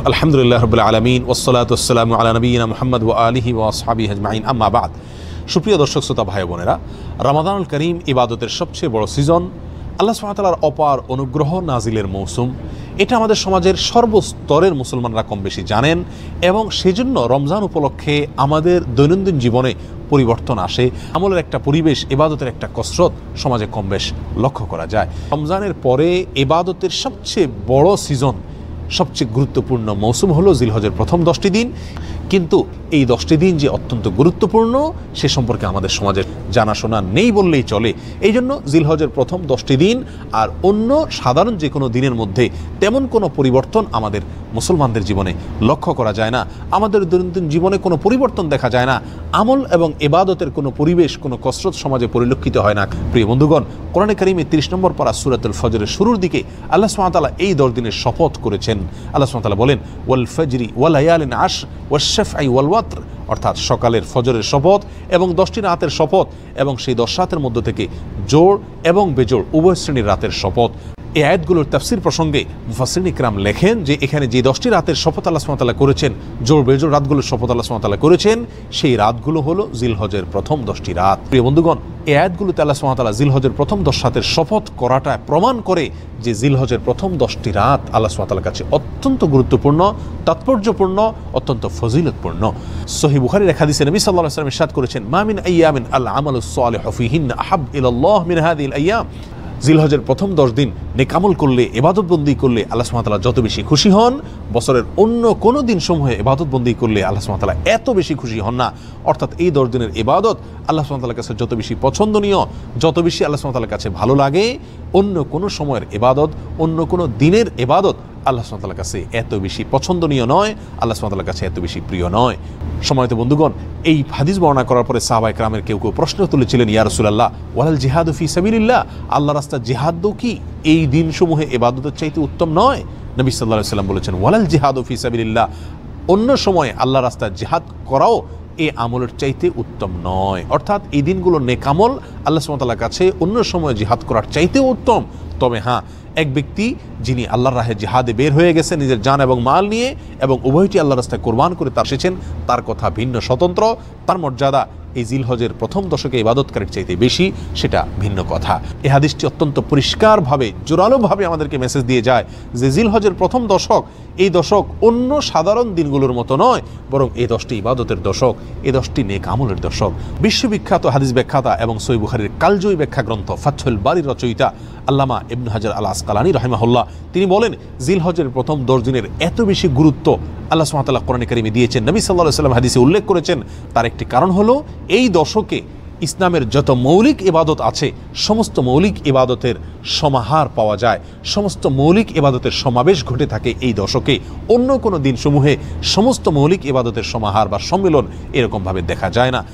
আলহামদুলিল্লাহ রাব্বিল আলামিন ওয়াসসালাতু ওয়াসসালামু আলা নবিয়িনা মুহাম্মদ ওয়া আলিহি ওয়া আসহাবিহি আজমাইন আম্মা বাদ। সুপ্রিয় দর্শক শ্রোতা ভাই বোনেরা, রমাদানুল করিম ইবাদতের সবচেয়ে বড় সিজন, আল্লাহ সুবহানাহু ওয়া তাআলার অপার অনুগ্রহ নাজিলের মৌসুম। এটা আমাদের সমাজের সর্বস্তরের মুসলমানরা কম বেশি জানেন এবং সেজন্য রমজান উপলক্ষে আমাদের দৈনন্দিন জীবনে পরিবর্তন আসে। আমলের একটা পরিবেশ, ইবাদতের একটা কসরত সমাজে কম বেশ লক্ষ্য করা যায়। রমজানের পরে ইবাদতের সবচেয়ে বড় সিজন, সবচেয়ে গুরুত্বপূর্ণ মৌসুম হলো জিলহজের প্রথম 10টি দিন। কিন্তু এই 10টি দিন যে অত্যন্ত গুরুত্বপূর্ণ সে সম্পর্কে আমাদের সমাজের জানাশোনা নেই বললেই চলে। এই জন্য জিলহজের প্রথম 10টি দিন আর অন্য সাধারণ যে কোনো দিনের মধ্যে তেমন কোনো পরিবর্তন আমাদের মুসলমানদের জীবনে লক্ষ্য করা যায় না। আমাদের দৈনন্দিন জীবনে কোনো পরিবর্তন দেখা যায় না। আমল এবং ইবাদতের কোনো পরিবেশ, কোনো কসরত সমাজে পরিলক্ষিত হয় না। প্রিয় বন্ধুগণ, কোরআনে কারিমে 30 নম্বর পারা সূরাতুল ফজরের শুরুর দিকে আল্লাহ সুবহানাহু ওয়া তাআলা এই 10 দিনের শপথ করেছেন। আল্লাহ সুবহানাহু ওয়া তাআলা বলেন, ওয়াল ফজরি ওয়া লায়ালিন আশর ওয়াশ-শাফঈ ওয়াল ওয়াতর, অর্থাৎ সকালের ফজরের শপথ এবং 10টি রাতের শপথ এবং সেই 10 রাতের মধ্য থেকে জোড় এবং বেজোড় উভয় শ্রেণীর রাতের শপথ। এই আয়াতগুলোর তাফসীর প্রসঙ্গে মুফাসসিরিন ইকরাম লেখেন যে এখানে যে 10টি রাতের শপথ আল্লাহ সুবহানাহু ওয়া তাআলা করেছেন, জোড় বেজোড় রাতগুলোর শপথ আল্লাহ সুবহানাহু ওয়া তাআলা করেছেন, সেই রাতগুলো হলো জিলহজের প্রথম 10টি রাত। প্রিয় বন্ধুগণ, এই আয়াতগুলোতে আল্লাহ সুবহানাহু ওয়া তাআলা জিলহজের প্রথম 10 রাতের শপথ করাটা প্রমাণ করে যে জিলহজের প্রথম 10টি রাত আল্লাহ সুবহানাহু ওয়া তাআলার কাছে অত্যন্ত গুরুত্বপূর্ণ, তাৎপর্যপূর্ণ, অত্যন্ত ফজিলতপূর্ণ। সহিহ বুখারীর এক হাদিসে নবী সাল্লাল্লাহু আলাইহি ওয়াসাল্লাম ইরশাদ করেছেন, মা মিন আইয়ামিন আল আমালুস সালিহু ফীহিন্না আহাব ইলাল্লাহ মিন হাযিহিল আইয়াম। জিলহজের প্রথম 10 দিন নেকামল করলে, ইবাদতবন্দি করলে আল্লাহ সুবহানাহু ওয়া তাআলা যত বেশি খুশি হন, বছরের অন্য কোনো দিন সমূহে ইবাদতবন্দি করলে আল্লাহ সুবহানাহু ওয়া তাআলা এত বেশি খুশি হন না। অর্থাৎ এই 10 দিনের ইবাদত আল্লাহ সুবহানাহু ওয়া তাআলার কাছে যত বেশি পছন্দনীয়, যত বেশি আল্লাহ সুবহানাহু ওয়া তাআলার কাছে ভালো লাগে, অন্য কোনো সময়ের ইবাদত, অন্য কোনো দিনের ইবাদত আল্লাহ সুবহানাহু ওয়া তাআলার কাছে এত বেশি পছন্দনীয় নয়, আল্লাহ সুবহানাহু ওয়া তাআলার কাছে এত বেশি প্রিয় নয়। সম্মানিত বন্ধুগণ, এই হাদিস বর্ণনা করার পরে সাহাবায়ে কেরামের কেউ কেউ প্রশ্ন তুলেছিলেন, ইয়া রাসূলুল্লাহ ওয়ালাল জিহাদু ফি সাবিলিল্লাহ, আল্লাহর রাস্তায় জিহাদও কি এই দিনসমূহে ইবাদতের চাইতে উত্তম নয়? নবী সাল্লাল্লাহু আলাইহি ওয়াসাল্লাম বলেছেন, ওয়ালাল জিহাদু ফি সাবিলিল্লাহ, অন্য সময়ে আল্লাহর রাস্তায় জিহাদ করাও এই আমলের চাইতে উত্তম নয়। অর্থাৎ এই দিনগুলো নেকামল আল্লাহ সুবহানাহু ওয়া তাআলার কাছে অন্য সময় জিহাদ করার চাইতেও উত্তম। তবে হ্যাঁ, এক ব্যক্তি যিনি আল্লাহর রাহে জিহাদে বের হয়ে গেছেন নিজের জান এবং মাল নিয়ে এবং উভয়টি আল্লাহর রাস্তায় কোরবান করে তার এসেছেন, তার কথা ভিন্ন, স্বতন্ত্র। তার মর্যাদা এই জিলহজের প্রথম দশকে ইবাদতকারীর চাইতে বেশি, সেটা ভিন্ন কথা। এই হাদিসটি অত্যন্ত পরিষ্কারভাবে, জোরালোভাবে আমাদেরকে মেসেজ দিয়ে যায় যে জিলহজের প্রথম দশক, এই দশক অন্য সাধারণ দিনগুলোর মতো নয়, বরং এই 10টি ইবাদতের দশক, এই 10টি নেক আমলের দশক। বিশ্ববিখ্যাত হাদিস ব্যাখ্যাতা এবং সহিহ বুখারীর কালজয়ী ব্যাখ্যা গ্রন্থ ফাথহুল বারীর রচয়িতা আল্লামা ইবনে হাজার আল আসকালানী রাহিমাহুল্লাহ তিনি বলেন, জিলহজের প্রথম 10 দিনের এত বেশি গুরুত্ব আল্লাহ সুবহানাহু ওয়া তাআলা কোরআনে কারিমে দিয়েছেন, নবী সাল্লাল্লাহু আলাইহি ওয়াসাল্লাম হাদিসে উল্লেখ করেছেন। তার একটি কারণ হলো এই দশকে ইসলামের যত মৌলিক ইবাদত আছে, সমস্ত মৌলিক ইবাদতের সমাহার পাওয়া যায়, সমস্ত মৌলিক ইবাদতের সমাবেশ ঘটে থাকে এই দশকে। অন্য কোনো দিনসমূহে সমস্ত মৌলিক ইবাদতের সমাহার বা সম্মিলন এরকমভাবে দেখা যায় না।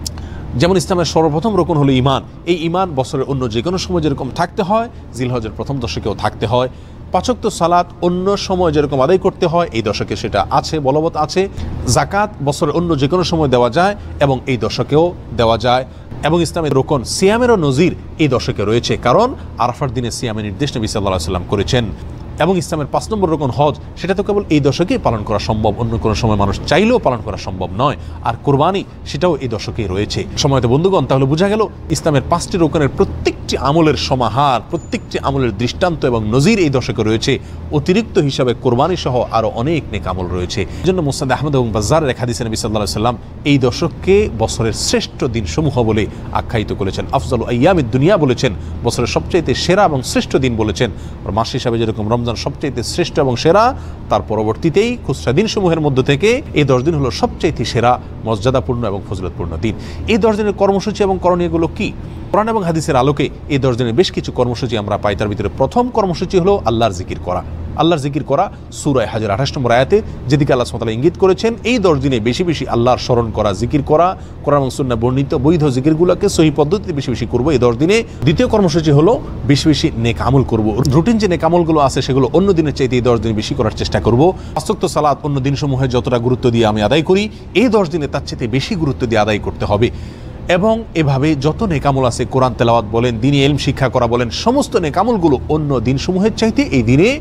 যেমন ইসলামের সর্বপ্রথম রকম হলো ঈমান। এই ঈমান বছরের অন্য যে কোনো সময় যেরকম থাকতে হয়, জিলহজের প্রথম দশকেও থাকতে হয়। 5 ওয়াক্ত সালাত অন্য সময় যেরকম আদায় করতে হয়, এই দশকে সেটা আছে, বলবৎ আছে। জাকাত বছরের অন্য যে কোনো সময় দেওয়া যায় এবং এই দশকেও দেওয়া যায়। এবং ইসলামের রোকন সিয়ামেরও নজির এই দশকে রয়েছে, কারণ আরাফার দিনে সিয়ামের নির্দেশ নবী সাল্লাল্লাহু আলাইহি ওয়াসাল্লাম করেছেন। এবং ইসলামের 5 নম্বর রকম হজ, সেটা তো কেবল এই দশকেই পালন করা সম্ভব, অন্য কোনো সময় মানুষ চাইলেও পালন করা সম্ভব নয়। আর কোরবানি, সেটাও এই দশকেই রয়েছে। সময়ত বন্ধুগণ, তাহলে বোঝা গেল ইসলামের 5টি রকমের প্রত্যেকটি আমলের সমাহার, প্রত্যেকটি আমলের দৃষ্টান্ত এবং নজির এই দশকে রয়েছে। অতিরিক্ত হিসাবে কোরবানি সহ আরও অনেক নেক আমল রয়েছে। এই জন্য মুসনাদ আহমদ এবং বাজ্জারের এক হাদিসে নবী সাল্লাল্লাহু আলাইহি ওয়াসাল্লাম এই দশককে বছরের শ্রেষ্ঠ দিনসমূহ বলে আখ্যায়িত করেছেন। আফজালু আইয়ামিদ দুনিয়া বলেছেন, বছরের সবচাইতে সেরা এবং শ্রেষ্ঠ দিন বলেছেন। আর মাস হিসাবে যেরকম রমজান সবচাইতে শ্রেষ্ঠ এবং সেরা, তার পরবর্তীতেই খুচরা দিনসমূহের মধ্য থেকে এই 10 দিন হলো সবচাইতে সেরা, মর্যাদাপূর্ণ এবং ফজিলতপূর্ণ দিন। এই 10 দিনের কর্মসূচি এবং করণীয়গুলো কি? কোরআন এবং হাদিসের আলোকে এই 10 দিনের বেশ কিছু কর্মসূচি আমরা পাই। তার ভিতরে প্রথম কর্মসূচি হলো আল্লাহর জিকির করা। আল্লাহর জিকির করা সূরা হাজর 28 নম্বর আয়াতে যেদিকে আল্লাহ সুবহানাহু ওয়া তাআলা ইঙ্গিত করেছেন, এই 10 দিনে বেশি বেশি আল্লাহর স্মরণ করা, জিকির করা, কোরআন এবং সুন্নাহ বর্ণিত বৈধ জিকিরগুলোকে সহি পদ্ধতিতে বেশি বেশি করব এই 10 দিনে। দ্বিতীয় কর্মসূচি হলো বেশি বেশি নেক আমল করব। রুটিন যে নেক আমলগুলো আছে সেগুলো অন্য দিনের চাইতে এই 10 দিনে বেশি করার চেষ্টা করব। 5 ওয়াক্ত সালাত অন্য দিনসমূহে যতটা গুরুত্ব দিয়ে আমি আদায় করি, এই 10 দিনে তার চাইতে বেশি গুরুত্ব দিয়ে আদায় করতে হবে। এবং এভাবে যত নেকামল আছে, কোরআন তেলাওয়াত বলেন, দ্বীনি ইলম শিক্ষা করা বলেন, সমস্ত নেকামলগুলো অন্য দিনসমূহের চাইতে এই দিনে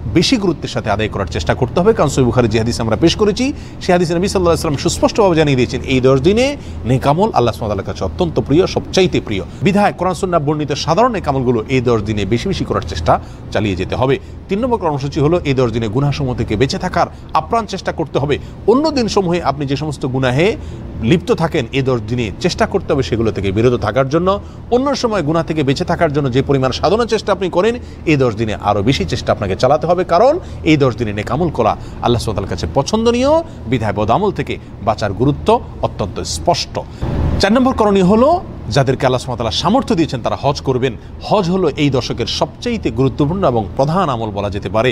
বেশি গুরুত্বের সাথে আদায় করার চেষ্টা করতে হবে। কারণ সহিহ বুখারী যে হাদিস আমরা পেশ করেছি, সেই হাদিসে নবী সাল্লাল্লাহু আলাইহি ওয়াসাল্লাম সুস্পষ্টভাবে জানিয়ে দিয়েছেন এই 10 দিনে নেক আমল আল্লাহ সুবহানাহু ওয়া তাআলার কাছে অত্যন্ত প্রিয়, সবচাইতে প্রিয়। বিধায় কোরআন সুন্নাহ বর্ণিত সাধারণ নেক আমলগুলো এই 10 দিনে বেশি বেশি করার চেষ্টা চালিয়ে যেতে হবে। 3 নম্বর কর্মসূচি হলো এই 10 দিনে গুনাহসমূহ থেকে বেঁচে থাকার আপ্রাণ চেষ্টা করতে হবে। অন্য দিনসমূহে আপনি যে সমস্ত গুনাহে লিপ্ত থাকেন, এই 10 দিনে চেষ্টা করতে হবে সেগুলো থেকে বিরত থাকার জন্য। অন্য সময় গুনাহ থেকে বেঁচে থাকার জন্য যে পরিমাণ সাধনার চেষ্টা আপনি করেন, এই 10 দিনে আরও বেশি চেষ্টা আপনাকে চালাতে হবে। কারণ এই 10 দিনে নেক আমল করা আল্লাহ সুবহানাহু ওয়া তাআলার কাছে পছন্দনীয়, বিধায় বদ আমল থেকে বাঁচার গুরুত্ব অত্যন্ত স্পষ্ট। 4 নম্বর করণীয় হলো যাদেরকে আল্লাহ সুবহানাহু ওয়া তাআলা সামর্থ্য দিয়েছেন তারা হজ করবেন। হজ হলো এই দশকের সবচেয়ে গুরুত্বপূর্ণ এবং প্রধান আমল বলা যেতে পারে।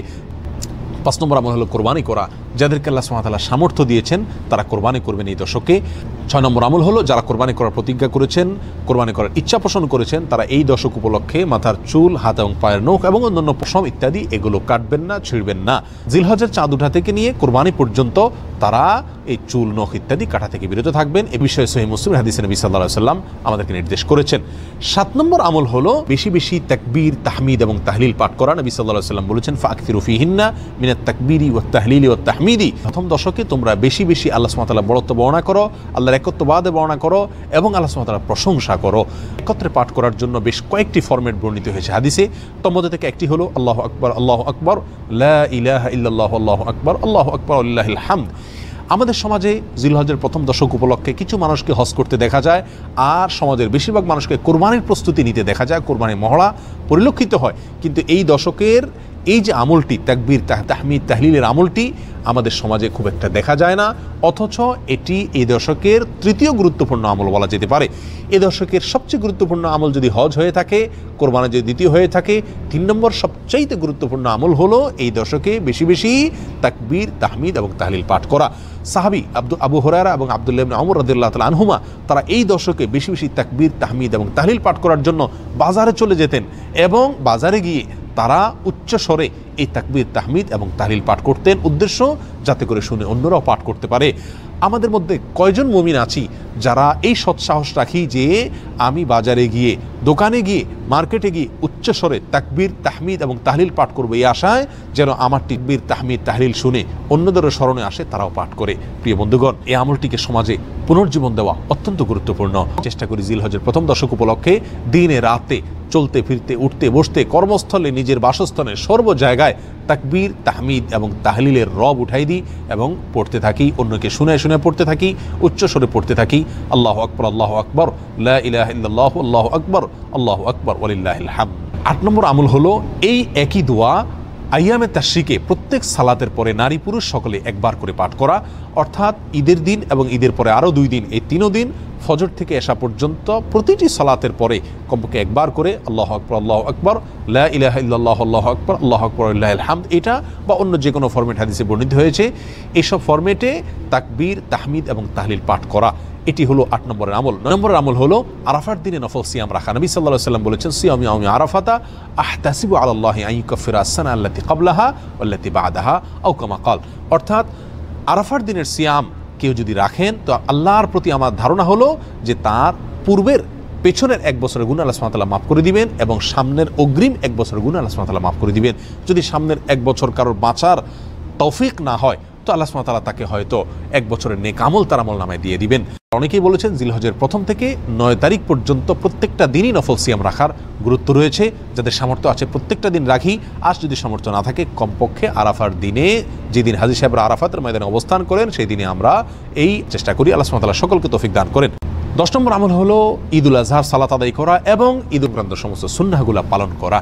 5 নম্বর আমল হলো কোরবানি করা। যাদেরকে আল্লাহ সুবহানাহু ওয়া তাআলা সামর্থ্য দিয়েছেন তারা কোরবানি করবেন এই দশকে। 6 নম্বর আমল হলো যারা কোরবানি করার প্রতিজ্ঞা করেছেন, কোরবানি করার ইচ্ছা পোষণ করেছেন, তারা এই দশক উপলক্ষে মাথার চুল, হাত এবং পায়ের নখ এবং অন্যান্য পশম ইত্যাদি এগুলো কাটবেন না, ছিঁড়বেন না। জিলহজের চাঁদ ওঠা থেকে নিয়ে কোরবানি পর্যন্ত তারা এই চুল, নখ ইত্যাদি কাটা থেকে বিরত থাকবেন। এ বিষয়ে সহিহ মুসলিম হাদিসে নবী সাল্লাল্লাহু আলাইহি ওয়াসাল্লাম আমাদেরকে নির্দেশ করেছেন। 7 নম্বর আমল হলো বেশি বেশি তাকবীর, তাহমিদ এবং তাহলিল পাঠ করা। নবী সাল্লাল্লাহু আলাইহি ওয়াসাল্লাম বলেছেন, ফাকসিরু ফিহিন্না মিনাত তাকবীরি ওয়াত তাহলিলি ওয়াত তাহমিদি। প্রথম দশকে তোমরা বেশি বেশি আল্লাহ সুবহানাহু ওয়া তাআলার বড়ত্ব বর্ণনা করো, আল্লাহর একত্ববাদ বর্ণনা করো এবং আল্লাহ সুবহানাহু ওয়া তাআলার প্রশংসা করো। একত্রে পাঠ করার জন্য বেশ কয়েকটি ফরম্যাট বর্ণিত হয়েছে হাদিসে। তোর মধ্যে থেকে একটি হলো আল্লাহু আকবার, আল্লাহু আকবার, লা ইলাহা ইল্লাল্লাহু, আল্লাহু আকবার, আল্লাহু আকবার, লিল্লাহিল হামদ। আমাদের সমাজে জিলহজের প্রথম দশক উপলক্ষে কিছু মানুষকে হজ করতে দেখা যায়, আর সমাজের বেশিরভাগ মানুষকে কোরবানির প্রস্তুতি নিতে দেখা যায়, কোরবানির মহড়া পরিলক্ষিত হয়। কিন্তু এই দশকের এই যে আমলটি, তাকবীর, তাহমিদ, তাহলিলের আমলটি আমাদের সমাজে খুব একটা দেখা যায় না, অথচ এটি এই দশকের তৃতীয় গুরুত্বপূর্ণ আমল বলা যেতে পারে। এ দশকের সবচেয়ে গুরুত্বপূর্ণ আমল যদি হজ হয়ে থাকে, কোরবানি যদি দ্বিতীয় হয়ে থাকে, 3 নম্বর সবচাইতে গুরুত্বপূর্ণ আমল হলো এই দশকে বেশি বেশি তাকবীর, তাহমিদ এবং তাহলিল পাঠ করা। সাহাবী আবু হুরায়রা এবং আব্দুল্লাহ ইবনে ওমর রাদিয়াল্লাহু তাআলা আনহুমা তারা এই দশকে বেশি বেশি তাকবীর, তাহমিদ এবং তাহলিল পাঠ করার জন্য বাজারে চলে যেতেন এবং বাজারে গিয়ে তারা উচ্চ স্বরে এই তাকবীর, তাহমিদ এবং তাহলিল পাঠ করতেন, উদ্দেশ্য যাতে করে শুনে অন্যরাও পাঠ করতে পারে। আমাদের মধ্যে কয়জন মুমিন আছি যারা এই সৎসাহস রাখি যে আমি বাজারে গিয়ে, দোকানে গিয়ে, মার্কেটে গিয়ে উচ্চ স্বরে তাকবীর, তাহমিদ এবং তাহলিল পাঠ করবো, এই আশায় যেন আমার তাকবীর, তাহমিদ, তাহলিল শুনে অন্যদেরও স্মরণে আসে, তারাও পাঠ করে। প্রিয় বন্ধুগণ, এই আমলটিকে সমাজে পুনর্জীবন দেওয়া অত্যন্ত গুরুত্বপূর্ণ। চেষ্টা করি জিলহজের প্রথম দশক উপলক্ষে দিনে রাতে চলতে ফিরতে, উঠতে বসতে, কর্মস্থলে, নিজের বাসস্থানে, সর্ব জায়গায় তাকবীর, তাহমিদ এবং তাহলিলের রব উঠাই দিই এবং পড়তে থাকি, অন্যকে শুনে শুনে পড়তে থাকি, উচ্চ স্বরে পড়তে থাকি। আল্লাহু আকবার, আল্লাহু আকবার, লা ইলাহা ইল্লাল্লাহু, আল্লাহু আকবার, আল্লাহু আকবার, ওয়ালিল্লাহিল হামদ। 8 নম্বর আমল হলো এই একই দোয়া আইয়ামে তাশরিকে প্রত্যেক সালাতের পরে নারী পুরুষ সকলে একবার করে পাঠ করা, অর্থাৎ ঈদের দিন এবং ঈদের পরে আরও 2 দিন, এই 3 দিন ফজর থেকে এশা পর্যন্ত প্রতিটি সালাতের পরে কমপক্ষে একবার করে আল্লাহু আকবার, আল্লাহু আকবার, লা ইলাহা ইল্লাল্লাহু, আল্লাহু আকবার, আল্লাহু আকবার, লিল্লাহিল হামদ, এটা বা অন্য যে কোনো ফরম্যাট হাদিসে বর্ণিত হয়েছে, এইসব ফরম্যাটে তাকবীর, তাহমিদ এবং তাহলিল পাঠ করা, এটি হলো 8 নম্বরের আমল। 9 নম্বরের আমল হলো আরাফার দিনে নফল সিয়াম রাখা। নবী সাল্লাল্লাহু আলাইহি ওয়াসাল্লাম বলেছেন, সিয়ামু ইয়াউমি আরাফাতা আহতাসিবু আলাল্লাহি আন ইউকাফিরা আস-সানা আল্লাতী ক্বাবলাহা ওয়াল্লাতী বা'দাহা আও কামা ক্বাল। অর্থাৎ আরাফার দিনের সিয়াম কেউ যদি রাখেন তো আল্লাহর প্রতি আমার ধারণা হলো যে তার পূর্বের, পেছনের 1 বছরের গুনাহ আল্লাহ সুবহানাহু ওয়া তাআলা মাফ করে দিবেন এবং সামনের অগ্রিম 1 বছরের গুনাহ আল্লাহ সুবহানাহু ওয়া তাআলা মাফ করে দিবেন। যদি সামনের 1 বছর কারোর বাঁচার তৌফিক না হয় তো আল্লাহ সুবহানাহু ওয়া তাআলা তাকে হয়তো 1 বছরের নেক আমল তার আমলনামায় দিয়ে দিবেন। অনেকেই বলেছেন জিলহজের 1ম থেকে 9 তারিখ পর্যন্ত প্রত্যেকটা দিনই নফল সিয়াম রাখার গুরুত্ব রয়েছে। যাদের সামর্থ্য আছে প্রত্যেকটা দিন রাখি, আর যদি সামর্থ্য না থাকে কমপক্ষে আরাফার দিনে, যেদিন হাজী সাহেবরা আরাফাতের ময়দানে অবস্থান করেন সেই দিনে আমরা এই চেষ্টা করি। আল্লাহ সুবহানাহু ওয়া তাআলা সকলকে তৌফিক দান করেন। 10 নম্বর আমল হলো ঈদুল আজহার সালাত আদায় করা এবং ঈদ উপরান্ত সমস্ত সুন্নাহগুলো পালন করা।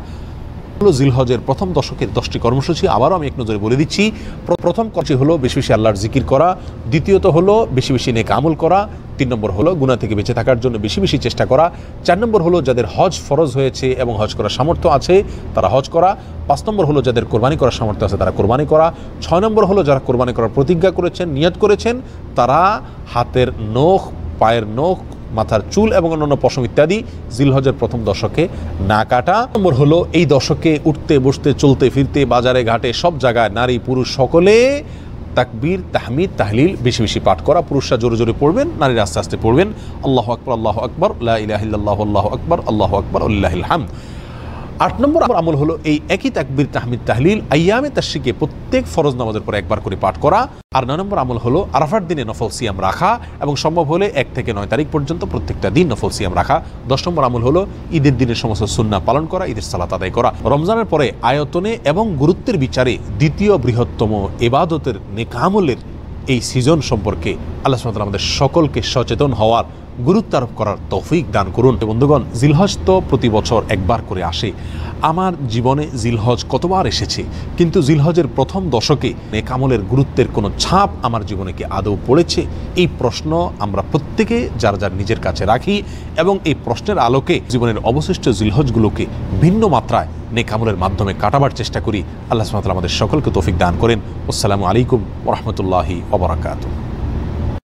জিলহজের প্রথম দশকের 10টি কর্মসূচি আবারও আমি এক নজরে বলে দিচ্ছি। প্রথম কাজটি হলো বেশি বেশি আল্লাহর জিকির করা, দ্বিতীয়ত হলো বেশি বেশি নেক আমল করা, 3 নম্বর হলো গুনাহ থেকে বেঁচে থাকার জন্য বেশি বেশি চেষ্টা করা, 4 নম্বর হলো যাদের হজ ফরজ হয়েছে এবং হজ করার সামর্থ্য আছে তারা হজ করা, 5 নম্বর হলো যাদের কোরবানি করার সামর্থ্য আছে তারা কোরবানি করা, 6 নম্বর হলো যারা কোরবানি করার প্রতিজ্ঞা করেছেন, নিয়ত করেছেন, তারা হাতের নখ, পায়ের নখ, মাথার চুল এবং অন্যান্য পশম ইত্যাদি জিলহজের প্রথম দশকে না কাটা। নম্বর হলো এই দশকে উঠতে বসতে, চলতে ফিরতে, বাজারে ঘাটে সব জায়গায় নারী পুরুষ সকলে তাকবীর, তাহমিদ, তাহলিল বেশি বেশি পাঠ করা। পুরুষরা জোরে জোরে পড়বেন, নারীরা আস্তে আস্তে পড়বেন। আল্লাহু আকবার, আল্লাহু আকবার, লা ইলাহা ইল্লাল্লাহু, আল্লাহু আকবার, আল্লাহু আকবার, লিল্লাহিল হামদ। 8 নম্বর আমল হলো এই একই তাকবীর তাহমিদ তাহলিল আইয়ামে তাশরিকে প্রত্যেক ফরজ নামাজের পরে একবার করে পাঠ করা। আর 9 নম্বর আমল হলো আরাফার দিনে নফল সিয়াম রাখা এবং সম্ভব হলে 1 থেকে 9 তারিখ পর্যন্ত প্রত্যেকটা দিন নফল সিয়াম রাখা। 10 নম্বর আমল হলো ঈদের দিনের সমস্ত সুন্নাহ পালন করা, ঈদের সালাত আদায় করা। রমজানের পরে আয়তনে এবং গুরুত্বের বিচারে দ্বিতীয় বৃহত্তম ইবাদতের নেক আমলের এই সিজন সম্পর্কে আল্লাহ সুবহানাহু ওয়া তাআলা আমাদের সকলকে সচেতন হওয়ার, গুরুত্ব আরোপ করার তৌফিক দান করুন। বন্ধুগণ, জিলহজ তো প্রতি বছর একবার করে আসে। আমার জীবনে জিলহজ কতবার এসেছে, কিন্তু জিলহজের প্রথম দশকে নেক আমলের গুরুত্বের কোনো ছাপ আমার জীবনে কি আদৌ পড়েছে? এই প্রশ্ন আমরা প্রত্যেকে যার যার নিজের কাছে রাখি এবং এই প্রশ্নের আলোকে জীবনের অবশিষ্ট জিলহজগুলোকে ভিন্ন মাত্রায় নেক আমলের মাধ্যমে কাটাবার চেষ্টা করি। আল্লাহ সুবহানাহু ওয়া তাআলা আমাদের সকলকে তৌফিক দান করেন। আসসালামু আলাইকুম ওয়া রাহমাতুল্লাহি ওয়া বারাকাতুহু।